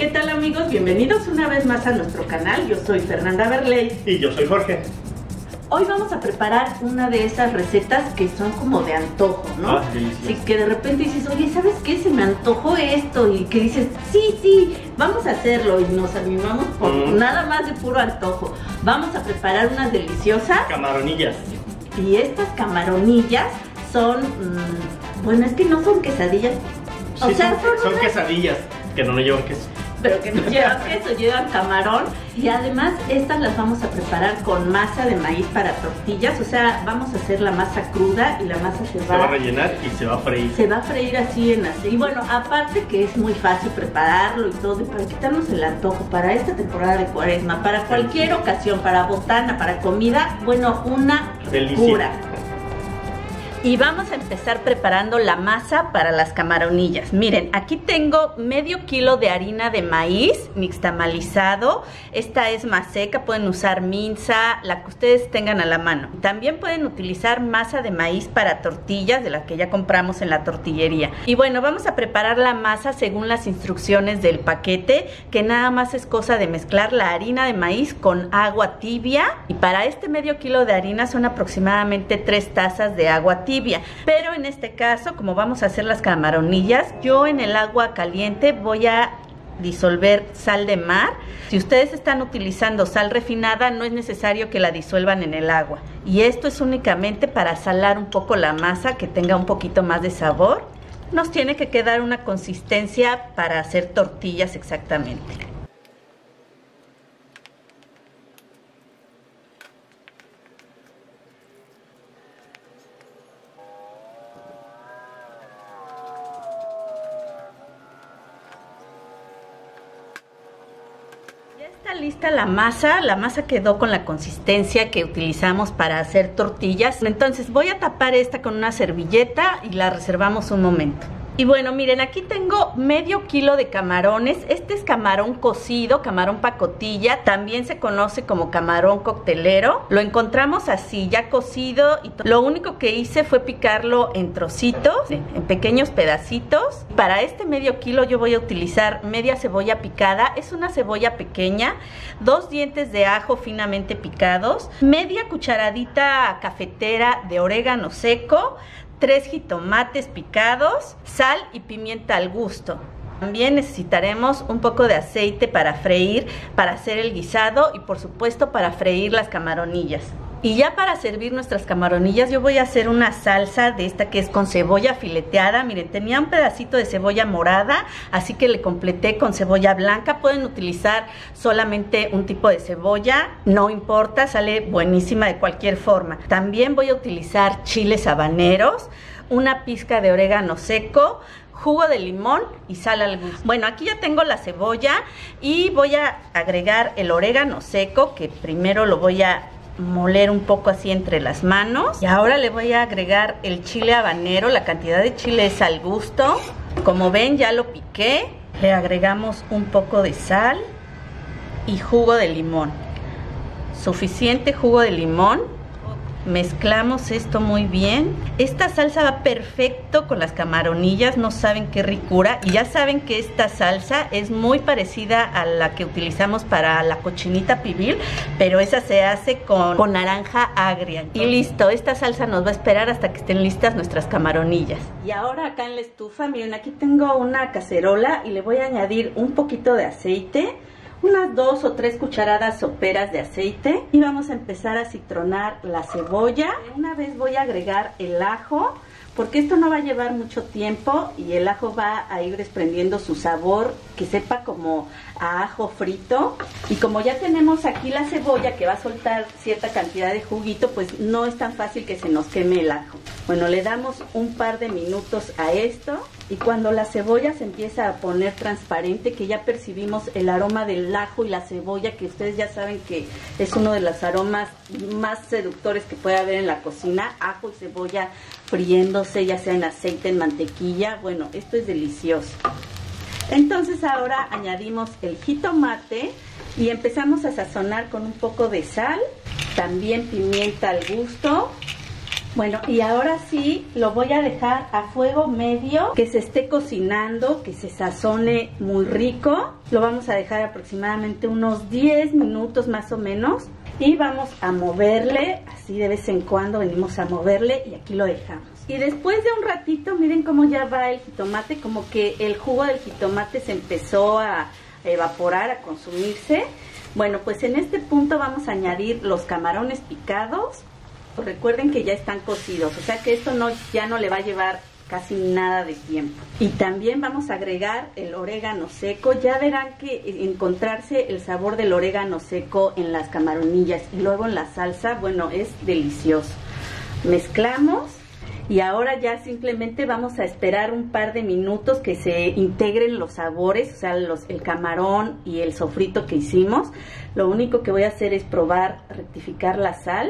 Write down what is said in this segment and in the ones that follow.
¿Qué tal, amigos? Bienvenidos una vez más a nuestro canal. Yo soy Fernanda Berley. Y yo soy Jorge. Hoy vamos a preparar una de esas recetas que son como de antojo, ¿no? Así que de repente dices, oye, ¿sabes qué? Se me antojó esto. Y que dices, sí, vamos a hacerlo. Y nos animamos por nada más de puro antojo. Vamos a preparar unas deliciosas camaronillas. Y estas camaronillas son, bueno, es que no son quesadillas. Sí, o sea, son quesadillas que no llevan queso. Pero que no llevan queso, llevan camarón. Y además estas las vamos a preparar con masa de maíz para tortillas. O sea, vamos a hacer la masa cruda y la masa se va a rellenar y se va a freír. Se va a freír así en aceite. Y bueno, aparte que es muy fácil prepararlo y todo, y para quitarnos el antojo, para esta temporada de Cuaresma, para cualquier ocasión, para botana, para comida, bueno, una locura. Y vamos a empezar preparando la masa para las camaronillas. Miren, aquí tengo medio kilo de harina de maíz nixtamalizado. Esta es más seca, pueden usar minza, la que ustedes tengan a la mano. También pueden utilizar masa de maíz para tortillas, de la que ya compramos en la tortillería. Y bueno, vamos a preparar la masa según las instrucciones del paquete, que nada más es cosa de mezclar la harina de maíz con agua tibia. Y para este medio kilo de harina son aproximadamente 3 tazas de agua tibia. Pero en este caso, como vamos a hacer las camaronillas, yo en el agua caliente voy a disolver sal de mar. Si ustedes están utilizando sal refinada, no es necesario que la disuelvan en el agua. Y esto es únicamente para salar un poco la masa, que tenga un poquito más de sabor. Nos tiene que quedar una consistencia para hacer tortillas exactamente. Está lista la masa quedó con la consistencia que utilizamos para hacer tortillas. Entonces voy a tapar esta con una servilleta y la reservamos un momento. Y bueno, miren, aquí tengo medio kilo de camarones. Este es camarón cocido, camarón pacotilla, también se conoce como camarón coctelero. Lo encontramos así, ya cocido, y lo único que hice fue picarlo en trocitos, en pequeños pedacitos. Para este medio kilo yo voy a utilizar media cebolla picada, es una cebolla pequeña, 2 dientes de ajo finamente picados, media cucharadita cafetera de orégano seco, 3 jitomates picados, sal y pimienta al gusto. También necesitaremos un poco de aceite para freír, para hacer el guisado y por supuesto para freír las camaronillas. Y ya para servir nuestras camaronillas yo voy a hacer una salsa de esta que es con cebolla fileteada. Miren, tenía un pedacito de cebolla morada, así que le completé con cebolla blanca. Pueden utilizar solamente un tipo de cebolla, no importa, sale buenísima de cualquier forma. También voy a utilizar chiles habaneros, una pizca de orégano seco, jugo de limón y sal al gusto. Bueno, aquí ya tengo la cebolla y voy a agregar el orégano seco, que primero lo voy a moler un poco así entre las manos. Y ahora le voy a agregar el chile habanero. La cantidad de chile es al gusto. Como ven, ya lo piqué. Le agregamos un poco de sal y jugo de limón. Suficiente jugo de limón. Mezclamos esto muy bien. Esta salsa va perfecto con las camaronillas, no saben qué ricura. Y ya saben que esta salsa es muy parecida a la que utilizamos para la cochinita pibil, pero esa se hace con naranja agria. Y listo, esta salsa nos va a esperar hasta que estén listas nuestras camaronillas. Y ahora acá en la estufa, miren, aquí tengo una cacerola y le voy a añadir un poquito de aceite, unas 2 o 3 cucharadas soperas de aceite, y vamos a empezar a citronar la cebolla. Una vez voy a agregar el ajo, porque esto no va a llevar mucho tiempo y el ajo va a ir desprendiendo su sabor, que sepa como a ajo frito. Y como ya tenemos aquí la cebolla que va a soltar cierta cantidad de juguito, pues no es tan fácil que se nos queme el ajo. Bueno, le damos un par de minutos a esto, y cuando la cebolla se empieza a poner transparente, que ya percibimos el aroma del ajo y la cebolla, que ustedes ya saben que es uno de los aromas más seductores que puede haber en la cocina, ajo y cebolla friéndose, ya sea en aceite, en mantequilla. Bueno, esto es delicioso. Entonces ahora añadimos el jitomate y empezamos a sazonar con un poco de sal, también pimienta al gusto, Bueno, y ahora sí lo voy a dejar a fuego medio, que se esté cocinando, que se sazone muy rico. Lo vamos a dejar aproximadamente unos 10 minutos más o menos. Y vamos a moverle, así de vez en cuando venimos a moverle y aquí lo dejamos. Y después de un ratito, miren cómo ya va el jitomate, como que el jugo del jitomate se empezó a evaporar, a consumirse. Bueno, pues en este punto vamos a añadir los camarones picados. Recuerden que ya están cocidos, o sea que esto ya no le va a llevar casi nada de tiempo. Y también vamos a agregar el orégano seco. Ya verán que encontrarse el sabor del orégano seco en las camaronillas y luego en la salsa, bueno, es delicioso. Mezclamos y ahora ya simplemente vamos a esperar un par de minutos que se integren los sabores, o sea, el camarón y el sofrito que hicimos. Lo único que voy a hacer es probar, rectificar la sal.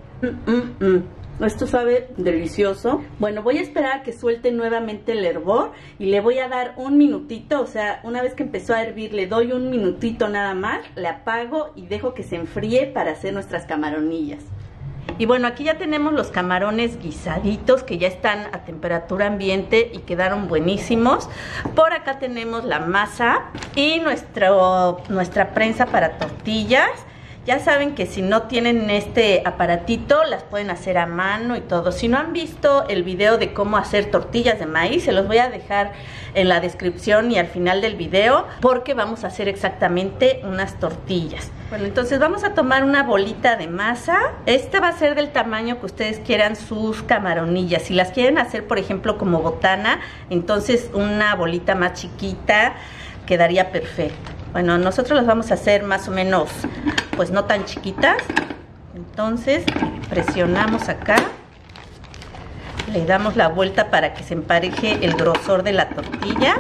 Esto sabe delicioso. Bueno, voy a esperar a que suelte nuevamente el hervor y le voy a dar un minutito, o sea, una vez que empezó a hervir le doy un minutito nada más, le apago y dejo que se enfríe para hacer nuestras camaronillas. Y bueno, aquí ya tenemos los camarones guisaditos que ya están a temperatura ambiente y quedaron buenísimos. Por acá tenemos la masa y nuestra prensa para tortillas. Ya saben que si no tienen este aparatito, las pueden hacer a mano y todo. Si no han visto el video de cómo hacer tortillas de maíz, se los voy a dejar en la descripción y al final del video, porque vamos a hacer exactamente unas tortillas. Bueno, entonces vamos a tomar una bolita de masa. Esta va a ser del tamaño que ustedes quieran sus camaronillas. Si las quieren hacer, por ejemplo, como botana, entonces una bolita más chiquita quedaría perfecto. Bueno, nosotros las vamos a hacer más o menos, pues no tan chiquitas. Entonces presionamos acá, le damos la vuelta para que se empareje el grosor de la tortilla.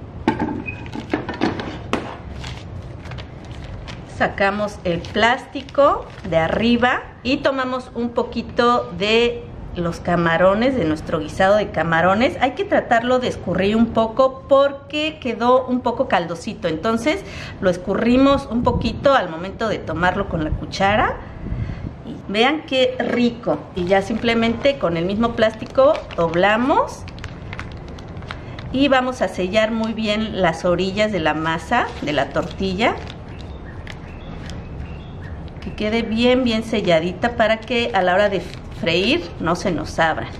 Sacamos el plástico de arriba y tomamos un poquito de los camarones, de nuestro guisado de camarones. Hay que tratarlo de escurrir un poco porque quedó un poco caldosito, entonces lo escurrimos un poquito al momento de tomarlo con la cuchara. Y vean qué rico. Y ya simplemente con el mismo plástico doblamos y vamos a sellar muy bien las orillas de la masa de la tortilla, que quede bien selladita para que a la hora de freír no se nos abran.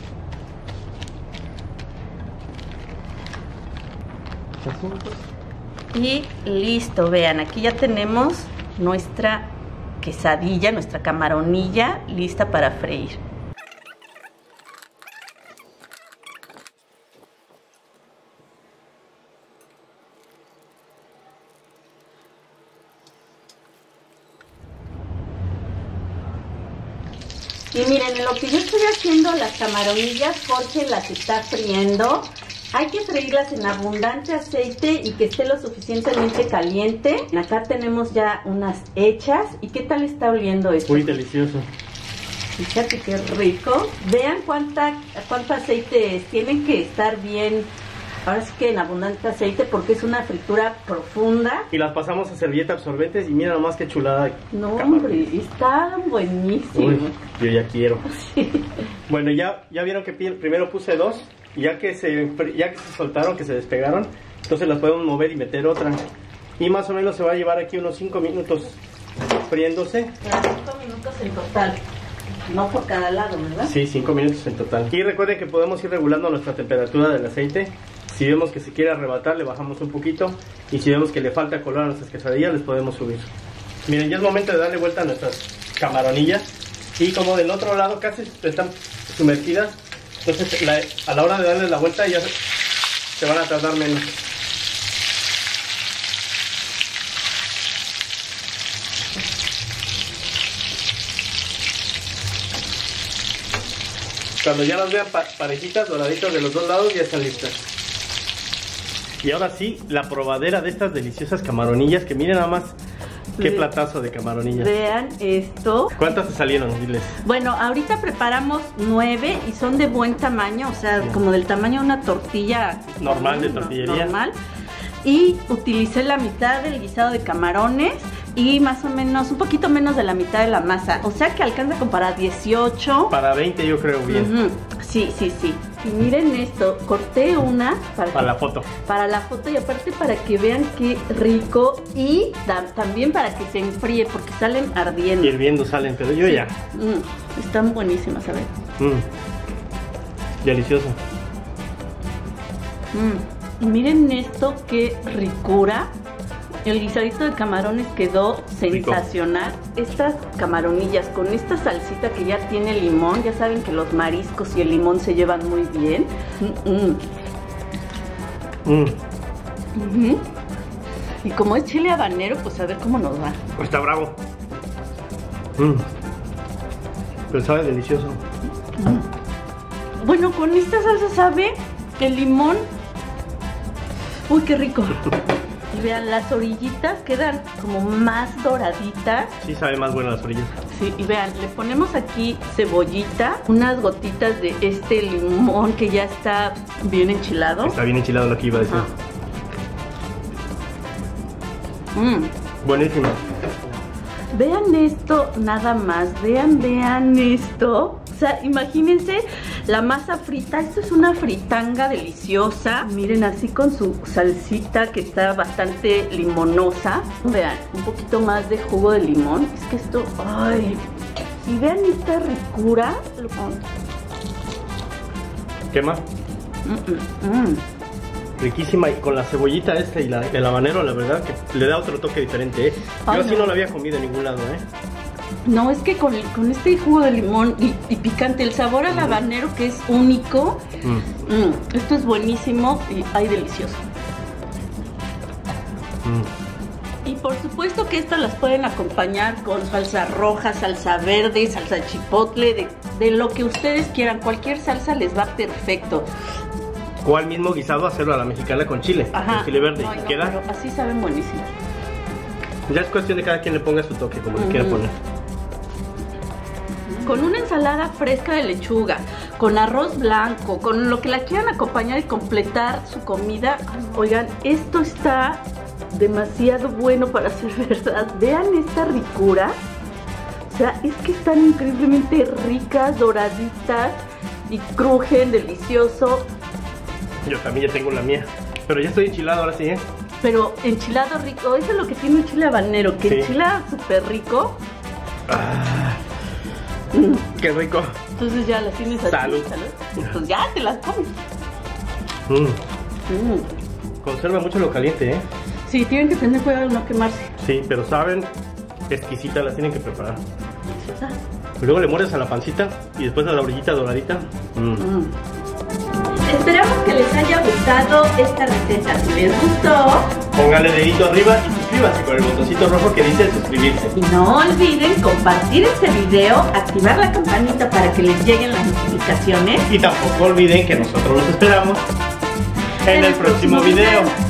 Y listo, vean, aquí ya tenemos nuestra quesadilla, nuestra camaronilla lista para freír. Y miren, en lo que yo estoy haciendo las camaronillas, Jorge las está friendo. Hay que freírlas en abundante aceite y que esté lo suficientemente caliente. Acá tenemos ya unas hechas. ¿Y qué tal está oliendo esto? Muy delicioso. Fíjate qué rico. Vean cuánto aceite es. Tienen que estar bien, ahora sí que en abundante aceite, porque es una fritura profunda. Y las pasamos a servilleta absorbentes y mira nomás qué chulada. No, hombre, están buenísimos. Uy, yo ya quiero. Sí. Bueno, ya vieron que primero puse dos, y ya que se soltaron, que se despegaron, entonces las podemos mover y meter otra. Y más o menos se va a llevar aquí unos 5 minutos friéndose. 5 minutos en total. No por cada lado, ¿verdad? Sí, 5 minutos en total. Y recuerden que podemos ir regulando nuestra temperatura del aceite. Si vemos que se quiere arrebatar, le bajamos un poquito. Y si vemos que le falta color a nuestras quesadillas, les podemos subir. Miren, ya es momento de darle vuelta a nuestras camaronillas. Y como del otro lado casi están sumergidas, entonces a la hora de darle la vuelta ya se van a tardar menos. Cuando ya las vean parejitas, doraditas de los dos lados, ya están listas. Y ahora sí, la probadera de estas deliciosas camaronillas, que miren nada más qué platazo de camaronillas. Vean esto. ¿Cuántas te salieron? Diles. Bueno, ahorita preparamos 9 y son de buen tamaño, o sea, como del tamaño de una tortilla normal de tortillería. Normal. Y utilicé la mitad del guisado de camarones, y más o menos, un poquito menos de la mitad de la masa. O sea que alcanza como para 18. Para 20 yo creo bien. Sí, sí, sí. Y miren esto, corté una para la foto. Para la foto y aparte para que vean qué rico y también para que se enfríe porque salen ardiendo. Hirviendo salen, pero yo ya. Están buenísimas, a ver. Delicioso. Y miren esto, qué ricura. El guisadito de camarones quedó sensacional. Rico. Estas camaronillas con esta salsita que ya tiene limón, ya saben que los mariscos y el limón se llevan muy bien. Y como es chile habanero, pues a ver cómo nos va. Está bravo. Pero sabe delicioso. Bueno, con esta salsa sabe el limón. Uy, qué rico. Y vean, las orillitas quedan como más doraditas. Sí, sabe más bueno las orillas. Sí, y vean, le ponemos aquí cebollita, unas gotitas de este limón que ya está bien enchilado. Está bien enchilado lo que iba a decir. Buenísimo. Vean esto, nada más, vean esto. O sea, imagínense la masa frita, esto es una fritanga deliciosa. Miren, así con su salsita que está bastante limonosa. Vean, un poquito más de jugo de limón. Es que esto, ay. Y vean esta ricura. ¿Qué más? Riquísima y con la cebollita esta y el habanero, la verdad que le da otro toque diferente, ¿eh? Yo así no lo había comido en ningún lado, ¿eh? No, es que con este jugo de limón y picante, el sabor al habanero que es único, esto es buenísimo y ay, delicioso. Y por supuesto que estas las pueden acompañar con salsa roja, salsa verde, salsa chipotle, de lo que ustedes quieran, cualquier salsa les va perfecto. O al mismo guisado hacerlo a la mexicana con chile, con chile verde. No, ¿Queda? pero así saben buenísimos. Ya es cuestión de cada quien le ponga su toque, como le quiera poner. Con una ensalada fresca de lechuga, con arroz blanco, con lo que la quieran acompañar y completar su comida. Oigan, esto está demasiado bueno para ser verdad. Vean esta ricura. O sea, es que están increíblemente ricas, doraditas y crujen, delicioso. Yo también ya tengo la mía, pero ya estoy enchilado ahora sí, ¿eh? Pero enchilado rico, eso es lo que tiene el chile habanero, que enchila súper rico. ¡Qué rico! Entonces ya las tienes así. Salud. Pues ya te las comes. Conserva mucho lo caliente, ¿eh? Sí, tienen que tener cuidado de no quemarse. Sí, pero saben, exquisitas las tienen que preparar. Y luego le muerdes a la pancita y después a la orillita doradita. Esperamos que les haya gustado esta receta. Si les gustó, póngale dedito arriba y suscríbanse con el botoncito rojo que dice suscribirse. Y no olviden compartir este video, activar la campanita para que les lleguen las notificaciones. Y tampoco olviden que nosotros los esperamos en el próximo video.